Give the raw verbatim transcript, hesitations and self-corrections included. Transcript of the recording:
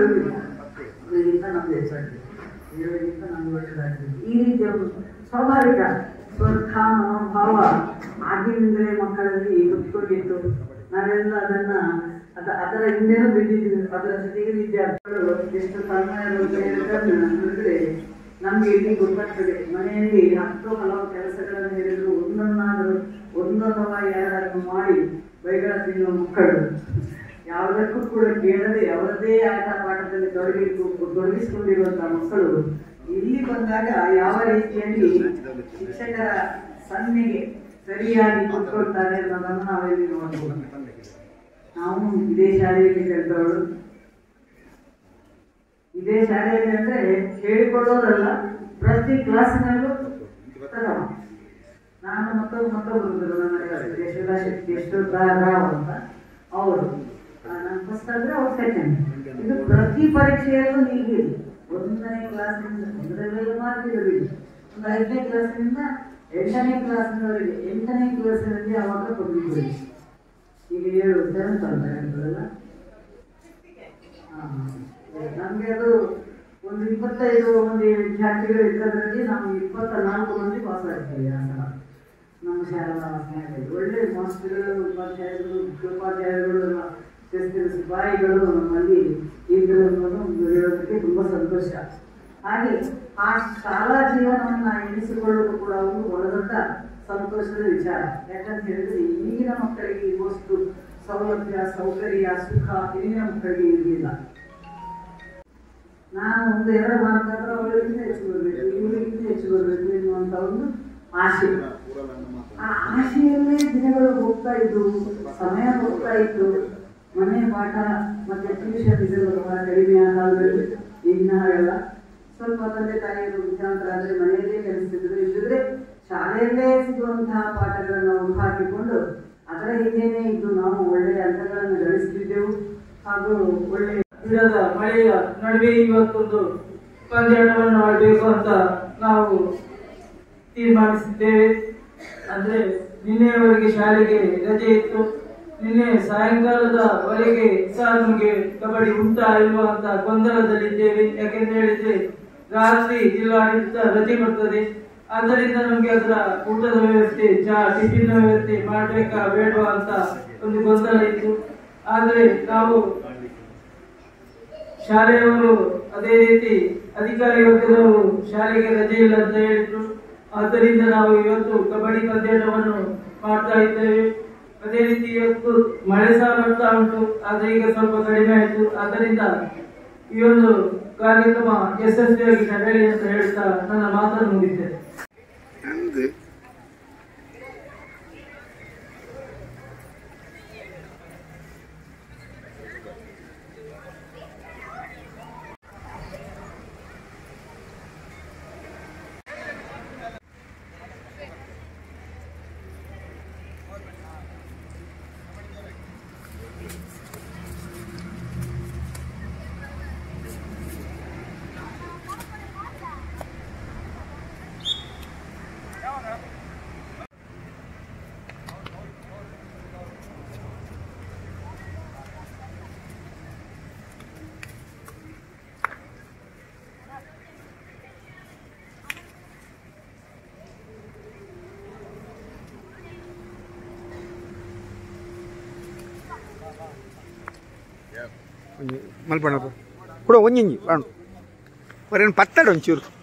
ಇರಲಿಲ್ಲ, ಅದಕ್ಕಿಂತ ನಮ್ದು ಹೆಚ್ಚಾಗ್ತದೆ, ಇರೋದಕ್ಕಿಂತ ನಮ್ಗೆ ಒಳ್ಳೆಯದಾಗ್ತದೆ. ಈ ರೀತಿಯ ಒಂದು ಸ್ವಾಭಾವಿಕ ಸ್ಪರ್ಧ ಮನೋಭಾವ ಆಗಿನಿಂದಲೇ ಮಕ್ಕಳಲ್ಲಿ ಹುಟ್ಕೊಂಡಿತ್ತು. ನಾವೆಲ್ಲ ಅದನ್ನ ಅದ ಅದರ ಹಿಂದೆನೂ ಬಿದ್ದಿದ್ದೀವಿ. ಅದರ ಜೊತೆಗೆ ವಿದ್ಯಾರ್ಥಿಗಳು ಎಷ್ಟು ತನ್ಮಯರಾಗಿರೋದನ್ನ ನೋಡಿದ್ರೆ ನಮ್ಗೆ ಇಲ್ಲಿ ಗೊತ್ತಾಗ್ತದೆ. ಮನೆಯಲ್ಲಿ ಹತ್ತು ಹಲವು ಕೆಲಸಗಳನ್ನು ಹೇಳಿದ್ರು ಒಂದೊಂದಾದರೂ ಒಂದೊಂದವ ಯಾರನ್ನು ಮಾಡಿ ಬೈಗಳ ತಿನ್ನುವ ಮಕ್ಕಳು ಯಾವುದಕ್ಕೂ ಕೂಡ ಕೇಳದೆ ಅವರದೇ ಆಟ ಪಾಠದಲ್ಲಿ ತೊಡಗಿ ತೊಡಗಿಸಿಕೊಂಡಿರುವಂತಹ ಮಕ್ಕಳು ಇಲ್ಲಿ ಬಂದಾಗ ಯಾವ ರೀತಿಯಲ್ಲಿ ಶಿಕ್ಷಕರ ಸನ್ನೆಗೆ ಸರಿಯಾಗಿ ಕೂತ್ಕೊಳ್ತಾರೆ ಅನ್ನೋದನ್ನು ನಾವಿಲ್ಲಿ ನೋಡಬಹುದು. ನಾವು ಇದೇ ಶಾಲೆಯಲ್ಲಿ ಕಲಿತವಳು, ಇದೇ ಶಾಲೆಯಲ್ಲಿ ಅಂದ್ರೆ ಹೇಳಿಕೊಳ್ಳೋದಲ್ಲ, ಪ್ರತಿ ಕ್ಲಾಸಿನಲ್ಲೂ ಪ್ರಥಮ. ನಾನು ಮತ್ತೊಬ್ಬ ಮತ್ತೊಬ್ಬರು ನನ್ನ ಯಶೋಧ ಶಕ್ತಿ ಯಶೋಧ ರಾವ್ ಅಂತ ಅವರು, ನಾನು ಫಸ್ಟ್ ಅಂದ್ರೆ ಅವ್ರು ಸೆಕೆಂಡ್. ಇದು ಪ್ರತಿ ಪರೀಕ್ಷೆಯಲ್ಲೂ ಹೀಗೆ ಒಂದನೇ ಕ್ಲಾಸಿನಿಂದ ಒಂದರಲ್ಲೆಲ್ಲ ಮಾರ್ಕ್ ಇರಲಿಲ್ಲ, ಒಂದು ಐದನೇ ಕ್ಲಾಸಿನಿಂದ ಎಂಟನೇ ಕ್ಲಾಸಿನವರೆಗೆ ಎಂಟನೇ ಕ್ಲಾಸಿನಲ್ಲಿ ಅವಾಗ ಕೊಟ್ಟಿದ್ದೀವಿ. ಈಗ ಏಳು ಸೆವೆಂತ್ ಅಂತ ಹೇಳ್ತದಲ್ಲ, ನಮ್ಗೆ ಅದು ಒಂದು ಇಪ್ಪತ್ತೈದು ಮಂದಿ ವಿದ್ಯಾರ್ಥಿಗಳು ಇದ್ದದ್ರಲ್ಲಿ ನಾವು ಇಪ್ಪತ್ತ ನಾಲ್ಕು ಮಂದಿ ಪಾಸ್ ಆಗ್ತೀವಿ. ಆ ಸಲ ನಮ್ಮ ಶಾಲಾ ಸ್ನೇಹಿತರು ಒಳ್ಳೆ ಮಾಸ್ಟರ್ಗಳು, ಉಪಾಧ್ಯಾಯರು, ಉಪಾಧ್ಯಾಯರು, ಬಾಯಿಗಳು ನಮ್ಮಲ್ಲಿ ಇದ್ದರು ಅನ್ನೋದು ಒಂದು ಹೇಳೋದಕ್ಕೆ ತುಂಬಾ ಸಂತೋಷ. ಹಾಗೆ ಆ ಶಾಲಾ ಜೀವನವನ್ನು ಎಣಿಸಿಕೊಳ್ಳೋದು ಕೂಡ ಒಂದು ಒಳದೊಡ್ಡ ಸಂತೋಷದ ವಿಚಾರ. ಯಾಕಂತ ಹೇಳಿದ್ರೆ ಈಗಿನ ಮಕ್ಕಳಿಗೆ ಇರುವಷ್ಟು ಸೌಲಭ್ಯ, ಸೌಕರ್ಯ, ಸುಖ ಈಗಿನ ಮಕ್ಕಳಿಗೆ ಇರಲಿಲ್ಲ. ನಾನು ಒಂದು ಎರಡು ಮಾರ್ಕಾದ್ರೆ ಅವಳಿಗಿಂತ ಹೆಚ್ಚು ಬರಬೇಕು, ಇವಳಿಗಿಂತ ಹೆಚ್ಚು ಬರಬೇಕು ಎನ್ನುವಂತ ಒಂದು ಆಶೆ. ಆ ಆಶೆಯಲ್ಲೇ ದಿನಗಳು ಹೋಗ್ತಾ ಇದ್ದು, ಸಮಯ ಹೋಗ್ತಾ ಇತ್ತು. ಮನೆ ಪಾಠ ಮತ್ತೆ ಟ್ಯೂಷನ್ ಇದೆಲ್ಲ ಬಹಳ ಕಡಿಮೆ ಆ ಕಾಲದಲ್ಲಿ. ಈಗಿನ ಹಾಗೆಲ್ಲ ಸ್ವಲ್ಪ ತಂದೆ ತಾಯಿಯರು ವಿದ್ಯಾವಂತರ ಆದರೆ ಮನೆಯಲ್ಲೇ ಕಲಿಸ್ತಿದ್ರು. ಇಲ್ಲದ್ರೆ ಶಾಲೆಯಲ್ಲೇ ಸಿಗುವಂತಹ ಪಾಠಗಳನ್ನು ನಾವು ಹಾಕಿಕೊಂಡು ಅದರ ಹಿಂದೆನೇ ಇದ್ದು ನಾವು ಒಳ್ಳೆಯ ಅಂಕಗಳನ್ನು ಗಳಿಸ್ತಿದ್ದೆವು. ಹಾಗೂ ಒಳ್ಳೆಯ ಗಿಡದ ಮಳೆಯ ನಡುವೆ ಇವತ್ತೊಂದು ಪಂದ್ಯಾಟವನ್ನು ಆಡಬೇಕು ಅಂತ ನಾವು ತೀರ್ಮಾನಿಸಿದ್ದೇವೆ. ಅಂದ್ರೆ ನಿನ್ನೆಯವರೆಗೆ ಶಾಲೆಗೆ ರಜೆ ಇತ್ತು. ನಿನ್ನೆ ಸಾಯಂಕಾಲದವರೆಗೆ ಸಹ ನಮಗೆ ಕಬಡ್ಡಿ ಉಂಟಾ ಇಲ್ವಾ ಅಂತ ಗೊಂದಲದಲ್ಲಿದ್ದೇವೆ. ಯಾಕೆಂತ ಹೇಳಿದ್ರೆ ರಾತ್ರಿ ಜಿಲ್ಲಾಡಳಿತ ರಜೆ ಬರ್ತದೆ. ಆದ್ದರಿಂದ ನಮ್ಗೆ ಅದರ ಊಟದ ವ್ಯವಸ್ಥೆ, ಚಾ ಟಿಫಿನ್ ವ್ಯವಸ್ಥೆ ಮಾಡ್ಬೇಕಾ ಬೇಡವಾ ಅಂತ ಒಂದು ಗೊಂದಲ ಇತ್ತು. ಆದ್ರೆ ನಾವು ಶಾಲೆಯವರು ಅದೇ ರೀತಿ ಅಧಿಕಾರಿ ವರ್ಗದವರು ಶಾಲೆಗೆ ರಜೆ ಇಲ್ಲ ಅಂತ ಹೇಳಿದ್ರು. ಆದ್ದರಿಂದ ನಾವು ಇವತ್ತು ಕಬಡ್ಡಿ ಪಂದ್ಯಾಟವನ್ನು ಮಾಡ್ತಾ ಇದ್ದೇವೆ. ಅದೇ ರೀತಿ ಇವತ್ತು ಮಳೆ ಸಹ ಬರ್ತಾ ಉಂಟು, ಆದ್ರೆ ಈಗ ಸ್ವಲ್ಪ ಕಡಿಮೆ ಆಯಿತು. ಆದ್ದರಿಂದ ಈ ಒಂದು ಕಾರ್ಯಕ್ರಮ ಯಶಸ್ವಿಯಾಗಿ ನಡೆಯಲಿ ಅಂತ ಹೇಳ್ತಾ ನನ್ನ ಮಾತನ್ನು ಮುಗಿದ್ದೇನೆ. ಮಲ್ಪಣ ಕೂಡ ಒಂಜಿ ಬಾಣು ಮರೇನು ಪತ್ತಾಡು ಒಂಚೂರು